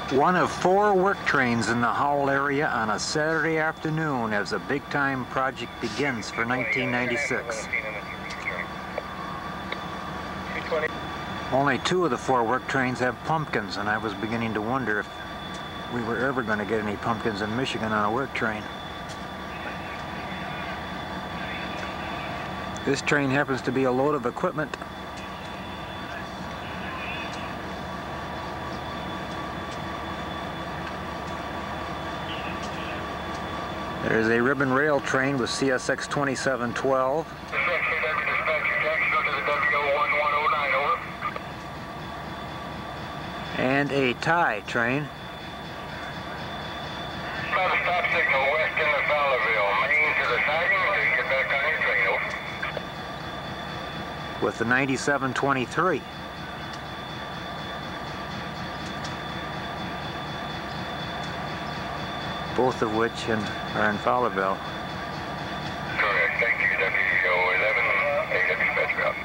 One of 4 work trains in the Howell area on a Saturday afternoon as a big-time project begins for 1996. Only 2 of the 4 work trains have pumpkins, and I was beginning to wonder if we were ever going to get any pumpkins in Michigan on a work train. This train happens to be a load of equipment. There's a ribbon rail train with CSX 2712. And a tie train. Stop signal west in the Fowlerville. Main to the siding until you get back on your train, over. With the 9723. Both of which are in Fowlerville. Correct. Thank you, WO11, AW dispatch route.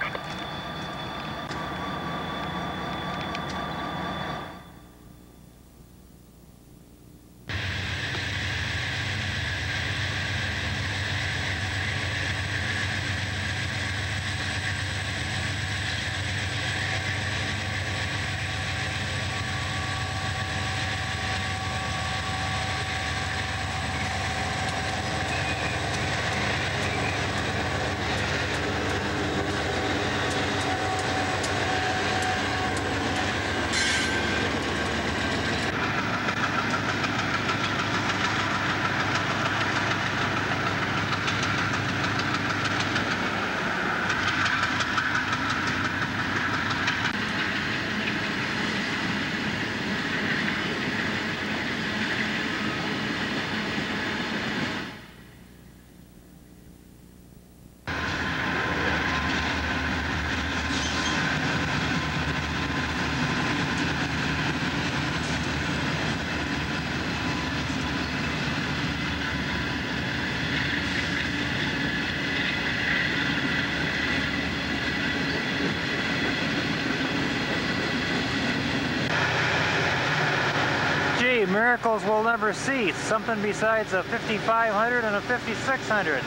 Miracles will never cease. Something besides a 5500 and a 5600.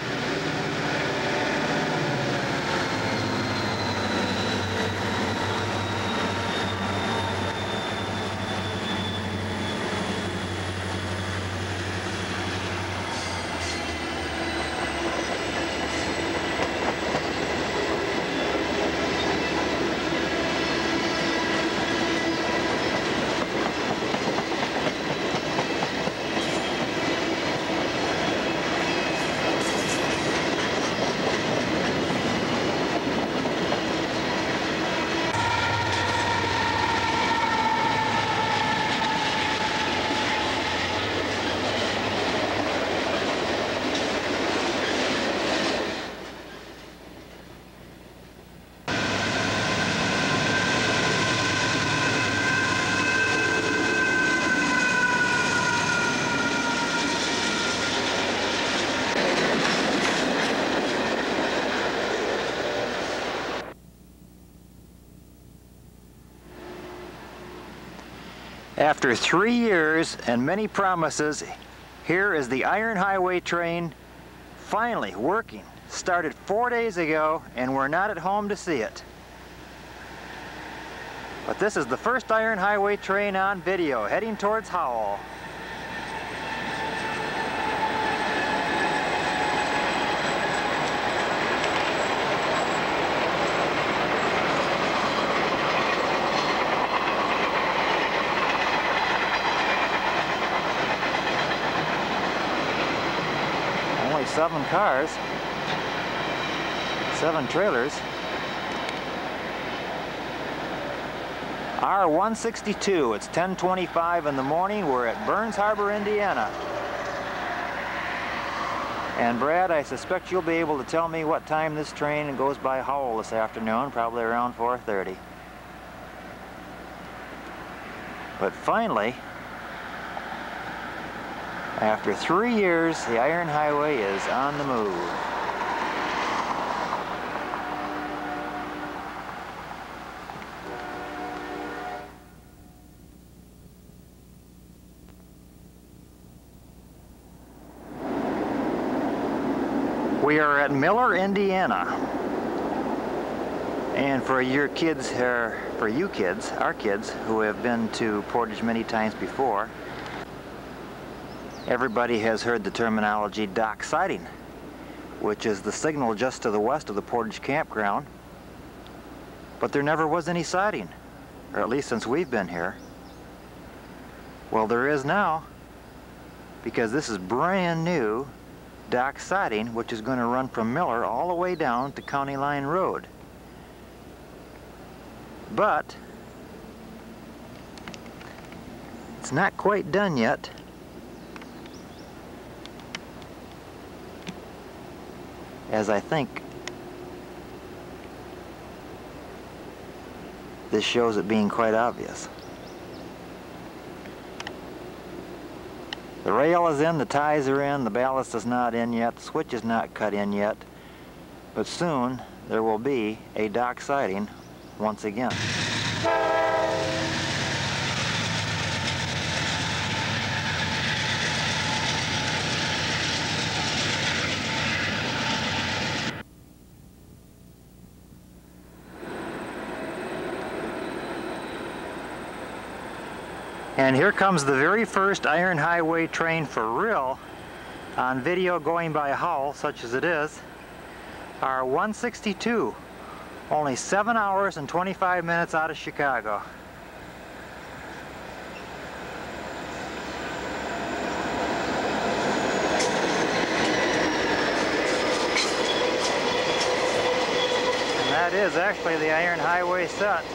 After 3 years and many promises, here is the Iron Highway train finally working. Started 4 days ago, and we're not at home to see it. But this is the first Iron Highway train on video, heading towards Howell. Only 7 cars, 7 trailers. R162, it's 10:25 in the morning. We're at Burns Harbor, Indiana. And Brad, I suspect you'll be able to tell me what time this train goes by Howell this afternoon, probably around 4:30. But finally, after 3 years, the Iron Highway is on the move. We are at Miller, Indiana. And for your kids, for you kids, our kids, who have been to Portage many times before, everybody has heard the terminology dock siding, which is the signal just to the west of the Portage campground. But there never was any siding, or at least since we've been here. Well, there is now, because this is brand new dock siding, which is going to run from Miller all the way down to County Line Road. But it's not quite done yet. As I think this shows it being quite obvious. The rail is in, the ties are in, the ballast is not in yet, the switch is not cut in yet, but soon there will be a dock siding once again. And here comes the very first iron highway train for real on video going by Howell, such as it is. R162, only 7 hours and 25 minutes out of Chicago. And that is actually the iron highway set.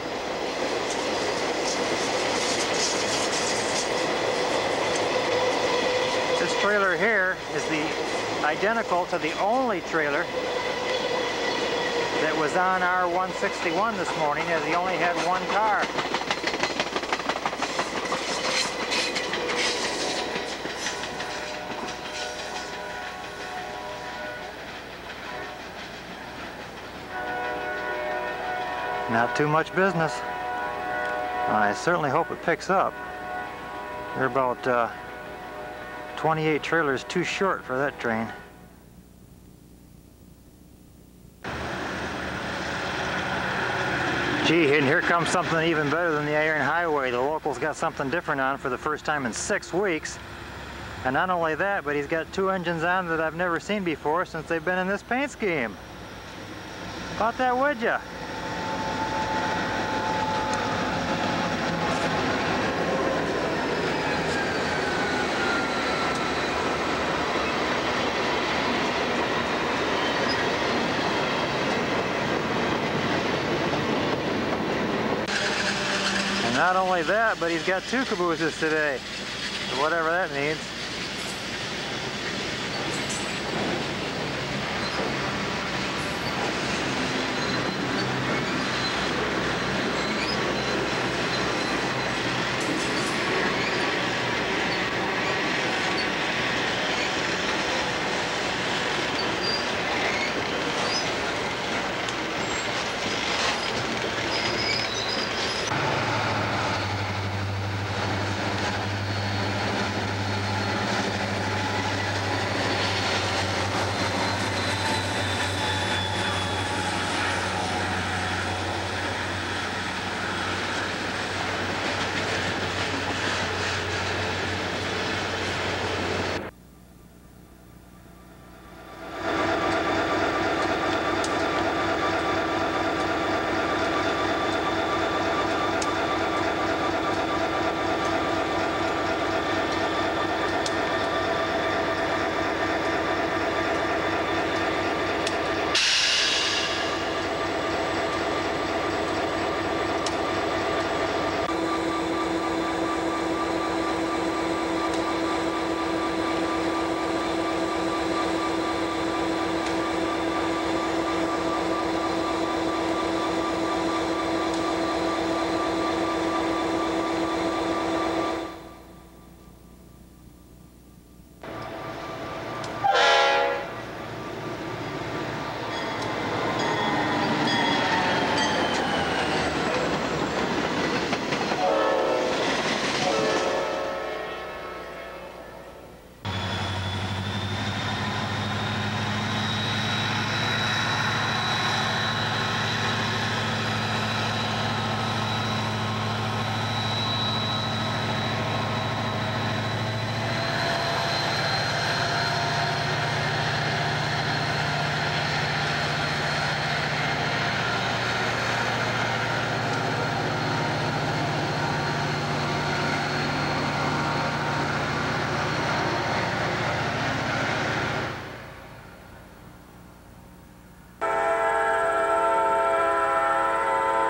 This trailer here is identical to the only trailer that was on R161 this morning, as he only had one car. Not too much business. I certainly hope it picks up. They're about 28 trailers too short for that train. Gee, and here comes something even better than the iron highway. The local's got something different on for the first time in 6 weeks. And not only that, but he's got 2 engines on that I've never seen before since they've been in this paint scheme. About that, would ya? Not only that, but he's got 2 cabooses today, so whatever that means.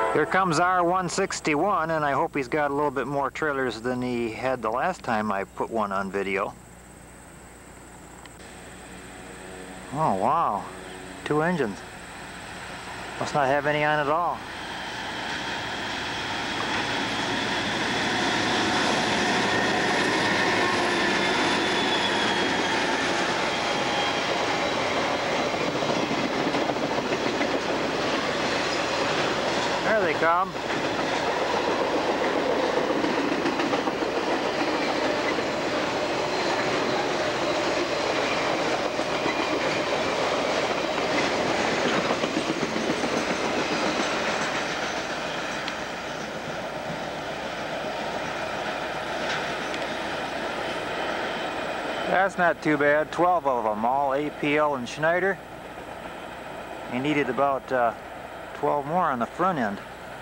Here comes R161, and I hope he's got a little bit more trailers than he had the last time I put one on video. Oh wow, 2 engines. Must not have any on at all. There they come. That's not too bad. 12 of them, all APL and Schneider. He needed about 12 more on the front end.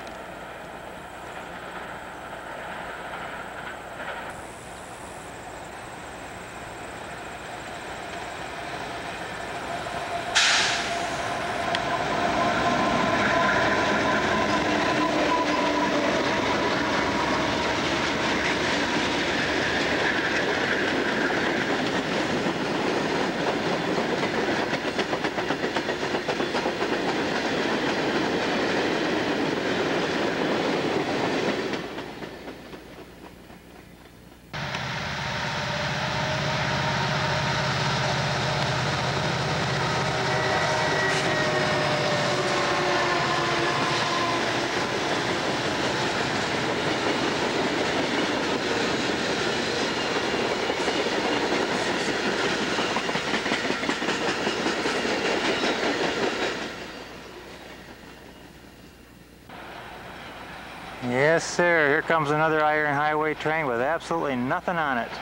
Yes sir, here comes another iron highway train with absolutely nothing on it.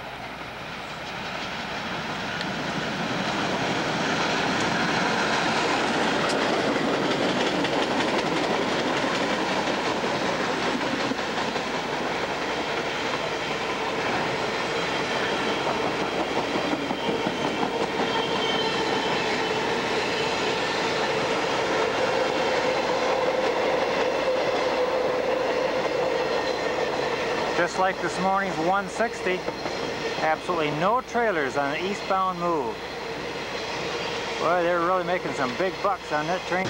Just like this morning's 160, absolutely no trailers on an eastbound move. Boy, they're really making some big bucks on that train.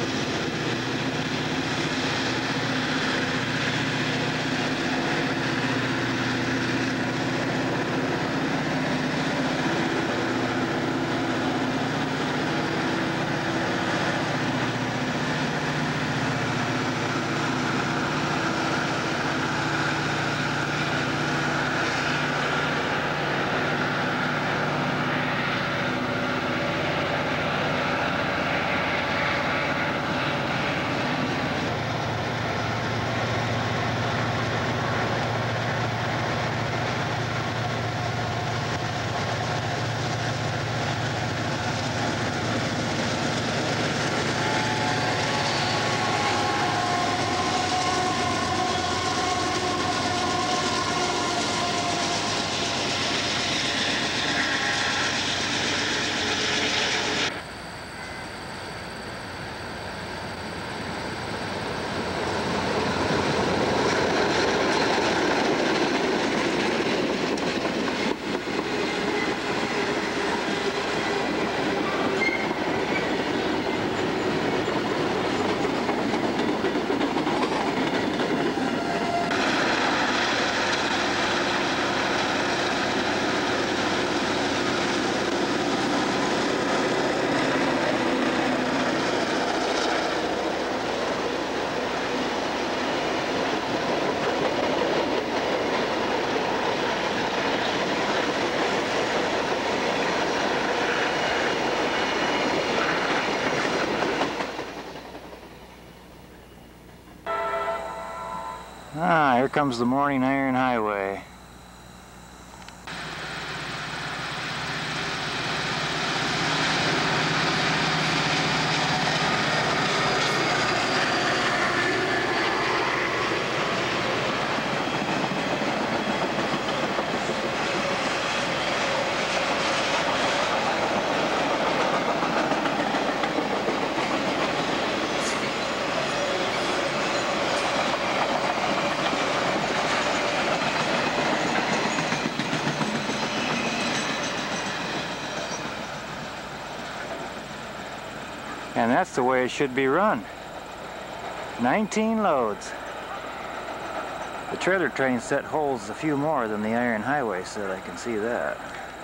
Ah, here comes the morning iron highway. And that's the way it should be run. 19 loads. The trailer train set holds a few more than the iron highway set, I can see that.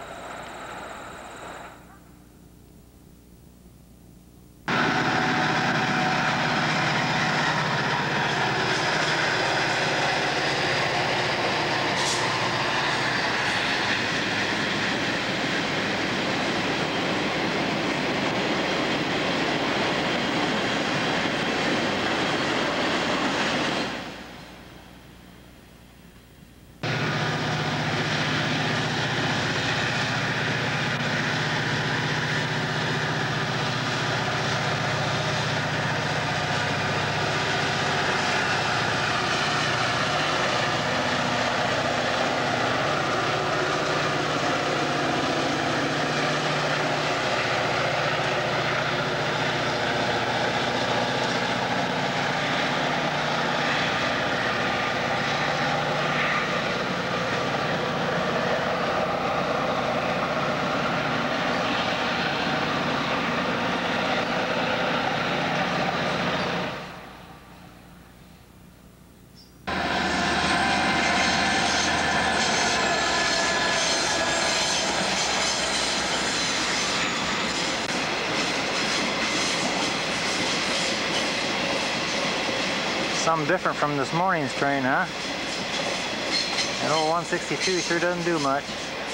Something different from this morning's train, huh? That old 162 sure doesn't do much.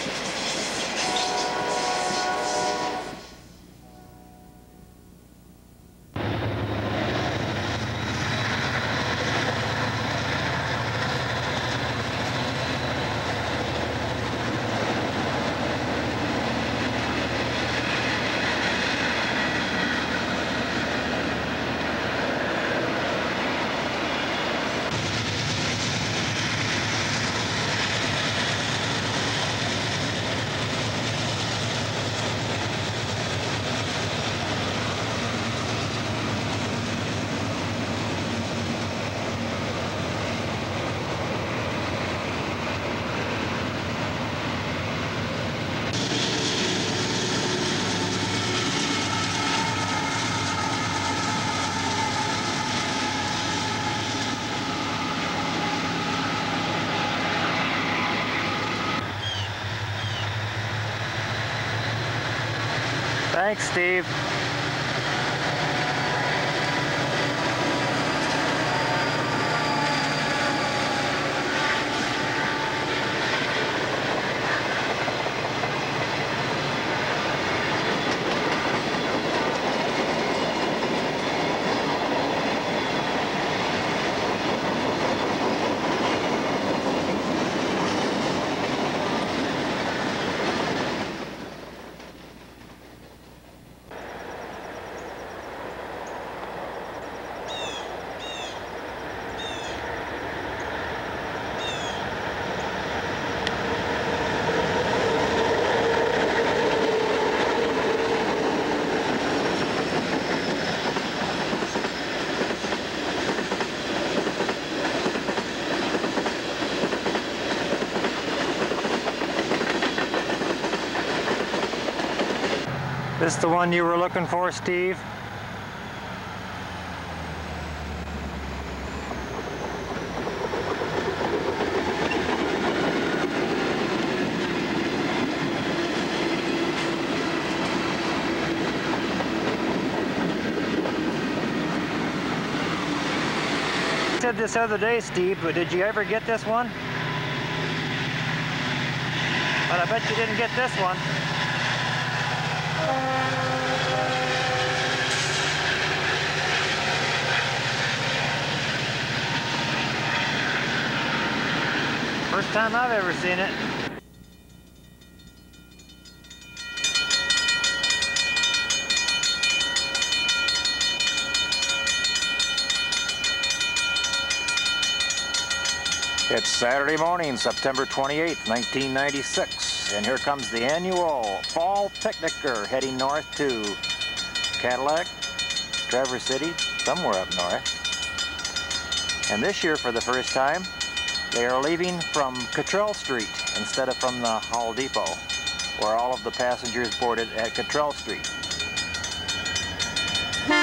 Thanks, Steve. This the one you were looking for, Steve? I said this other day, Steve, but did you ever get this one? But I bet you didn't get this one. First time I've ever seen it. It's Saturday morning, September 28th, 1996, and here comes the annual Fall Picnicker heading north to Cadillac, Traverse City, somewhere up north. And this year, for the first time, they are leaving from Cottrell Street instead of from the Howell Depot, where all of the passengers boarded at Cottrell Street.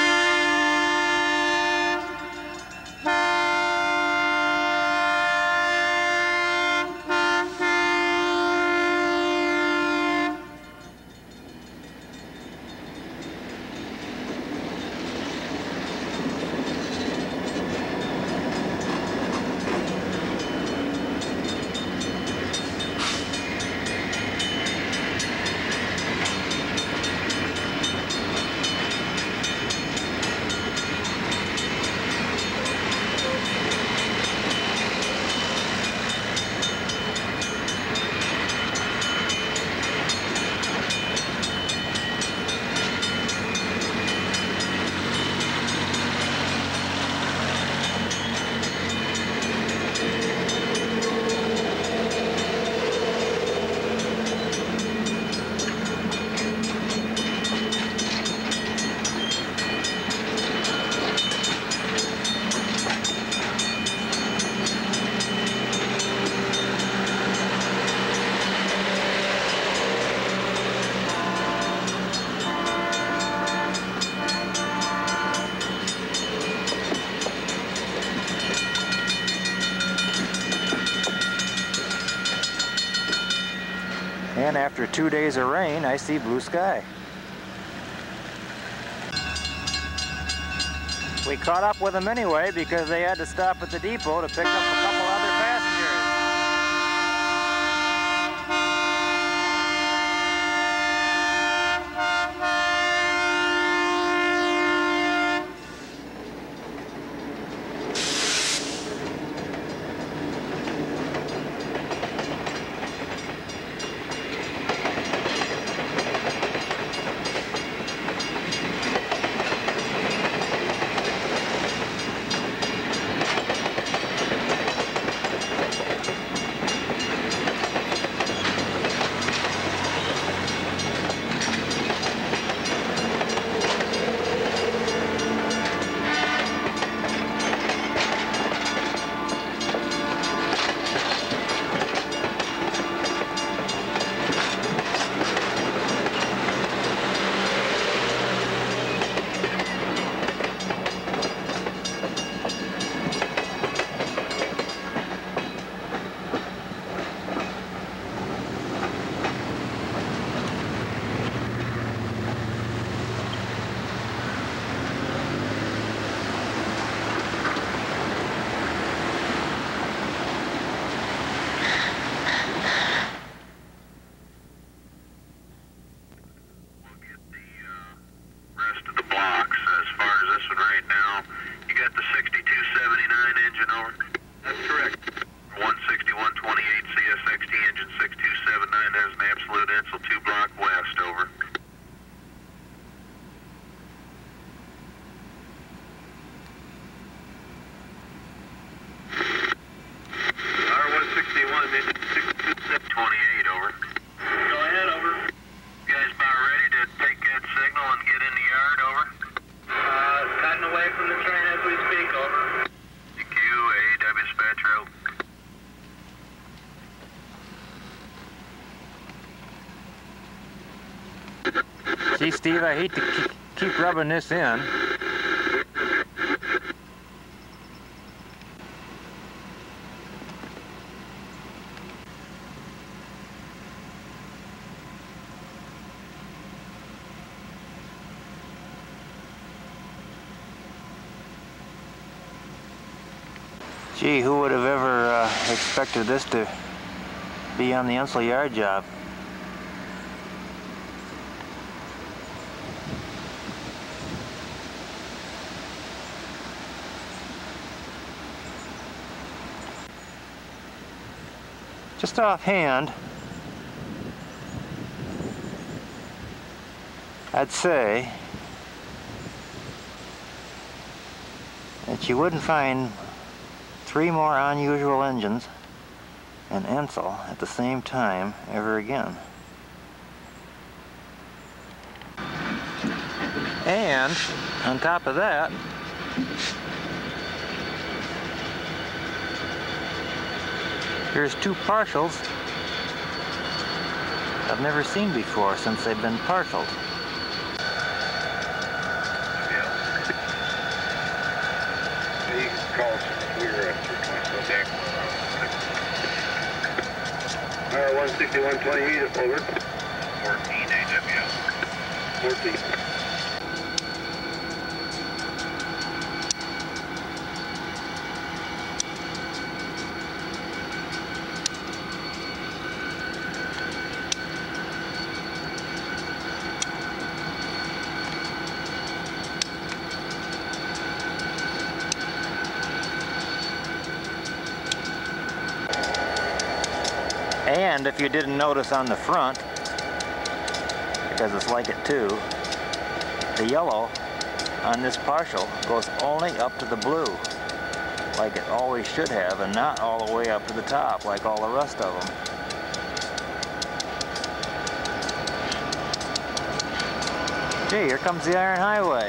And after 2 days of rain, I see blue sky. We caught up with them anyway because they had to stop at the depot to pick up a couple other passengers. That's correct. 16128 CSXT engine 6279 has an absolute insel 2 block west, over. R161 engine 6278, over. Go ahead, over. You guys about ready to take that signal and get in the yard, over? Cutting away from the train as we speak, over. AEW dispatch route. Gee, Steve, I hate to keep rubbing this in. Gee, who would have ever expected this to be on the Ensel yard job? Just offhand, I'd say that you wouldn't find 3 more unusual engines in Ensel at the same time ever again. And on top of that, here's 2 partials I've never seen before since they've been partialed. You can call some clear R16128, over. 14 AW. 14. And if you didn't notice on the front, because it's like it too, the yellow on this partial goes only up to the blue, like it always should have, and not all the way up to the top like all the rest of them. Gee, here comes the Iron Highway.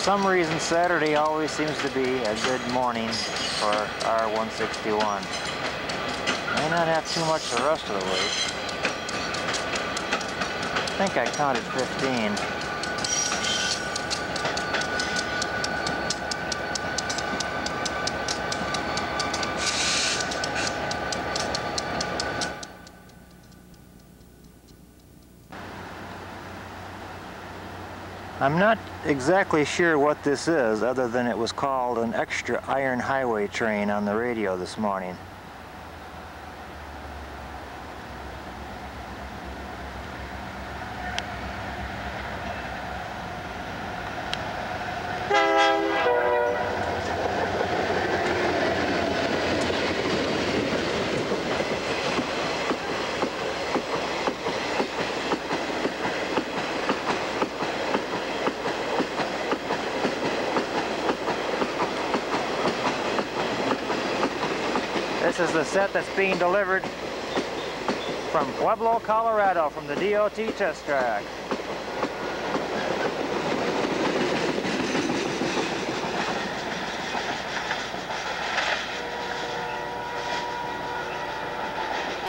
some reason, Saturday always seems to be a good morning for R161. May not have too much the rest of the week. I think I counted 15. I'm not exactly sure what this is, other than it was called an extra iron highway train on the radio this morning. This is the set that's being delivered from Pueblo, Colorado, from the DOT test track.